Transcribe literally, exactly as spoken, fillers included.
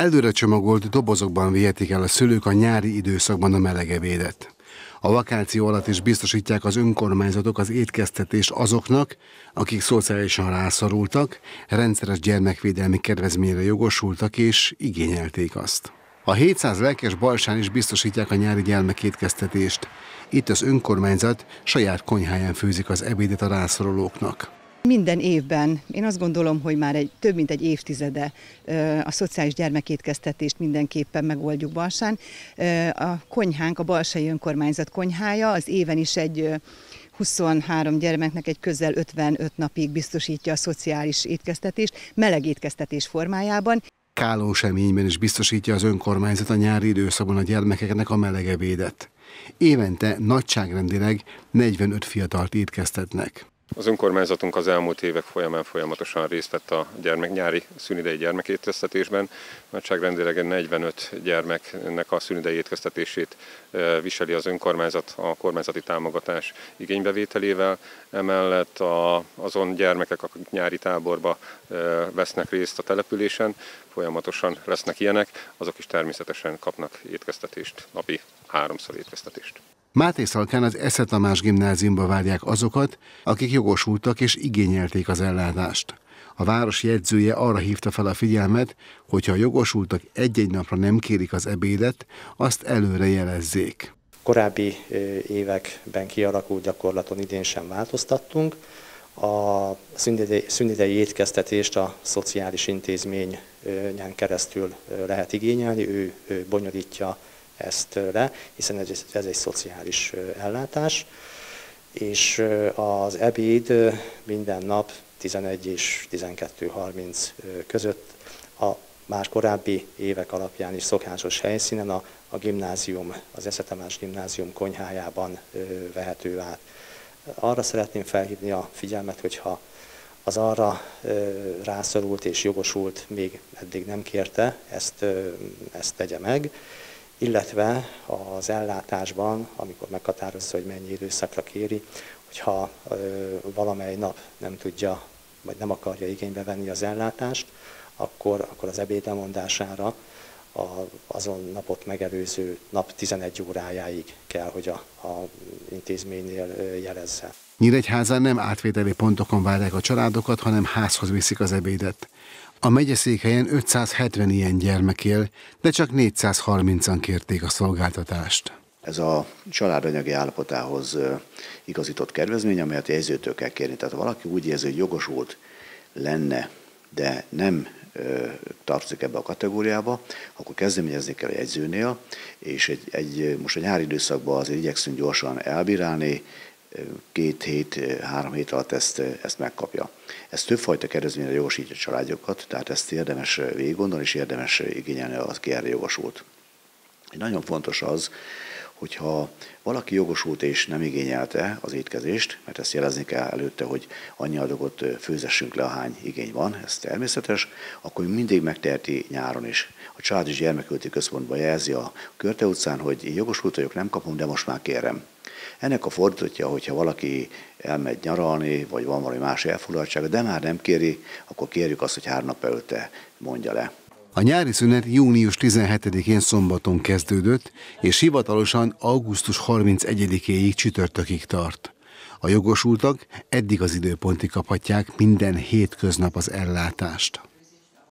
Előre csomagolt dobozokban vihetik el a szülők a nyári időszakban a meleg ebédet. A vakáció alatt is biztosítják az önkormányzatok az étkeztetést azoknak, akik szociálisan rászorultak, rendszeres gyermekvédelmi kedvezményre jogosultak és igényelték azt. A hétszáz lelkes Balsán is biztosítják a nyári gyermekétkeztetést. Itt az önkormányzat saját konyháján főzik az ebédet a rászorulóknak. Minden évben, én azt gondolom, hogy már egy, több mint egy évtizede a szociális gyermekétkeztetést mindenképpen megoldjuk Balsán. A konyhánk, a balsai önkormányzat konyhája az éven is egy huszonhárom gyermeknek egy közel ötvenöt napig biztosítja a szociális étkeztetést, meleg étkeztetés formájában. Kálóseményben is biztosítja az önkormányzat a nyári időszakban a gyermekeknek a meleg ebédet. Évente nagyságrendileg negyvenöt fiatalt étkeztetnek. Az önkormányzatunk az elmúlt évek folyamán folyamatosan részt vett a gyermek, nyári szünidei gyermekétkeztetésben. Nagyságrendileg negyvenöt gyermeknek a szünidei étkeztetését viseli az önkormányzat a kormányzati támogatás igénybevételével. Emellett a, azon gyermekek, akik nyári táborba vesznek részt a településen, folyamatosan lesznek ilyenek, azok is természetesen kapnak étkeztetést, napi háromszor étkeztetést. Mátészalkán az Esze Tamás gimnáziumba várják azokat, akik jogosultak és igényelték az ellátást. A város jegyzője arra hívta fel a figyelmet, hogyha a jogosultak egy-egy napra nem kérik az ebédet, azt előre jelezzék. Korábbi években kialakult gyakorlaton idén sem változtattunk. A szünidei étkeztetést a szociális intézményen keresztül lehet igényelni, ő bonyolítja ezt le, hiszen ez, ez egy szociális ellátás, és az ebéd minden nap tizenegy és tizenkettő harminc között a már korábbi évek alapján is szokásos helyszínen a, a gimnázium, az Esze Tamás gimnázium konyhájában vehető át. Arra szeretném felhívni a figyelmet, hogyha az arra rászorult és jogosult még eddig nem kérte, ezt, ezt tegye meg, illetve az ellátásban, amikor meghatározza, hogy mennyi időszakra kéri, hogyha valamely nap nem tudja, vagy nem akarja igénybe venni az ellátást, akkor, akkor az ebéd lemondására a, azon napot megelőző nap tizenegy órájáig kell, hogy a, a intézménynél jelezze. Nyíregyházán nem átvételi pontokon várják a családokat, hanem házhoz viszik az ebédet. A megyeszékhelyen ötszázhetven ilyen gyermek él, de csak négyszázharmincan kérték a szolgáltatást. Ez a család anyagi állapotához igazított kedvezmény, amelyet a jegyzőtől kell kérni. Tehát ha valaki úgy érzi, hogy jogosult lenne, de nem ö, tartozik ebbe a kategóriába, akkor kezdeményezni kell a jegyzőnél, és egy, egy, most a nyári időszakban azért igyekszünk gyorsan elbírálni, két hét, három hét alatt ezt, ezt megkapja. Ez többfajta kedvezményre jogosítja a családjukat, tehát ezt érdemes végiggondolni, és érdemes igényelni, aki erre jogosult. Nagyon fontos az, hogyha valaki jogosult és nem igényelte az étkezést, mert ezt jelezni kell előtte, hogy annyi adagot főzessünk le, ahány igény van, ez természetes, akkor mindig megteheti nyáron is. A Család és Gyermekjóléti Központban jelzi a Körte utcán, hogy jogosult vagyok, nem kapom, de most már kérem. Ennek a fordítottja, hogyha valaki elmegy nyaralni, vagy van valami más elfoglaltsága, de már nem kéri, akkor kérjük azt, hogy három nap előtte mondja le. A nyári szünet június tizenhetedikén szombaton kezdődött, és hivatalosan augusztus harmincegyedikéig csütörtökig tart. A jogosultak eddig az időpontig kaphatják minden hétköznap az ellátást.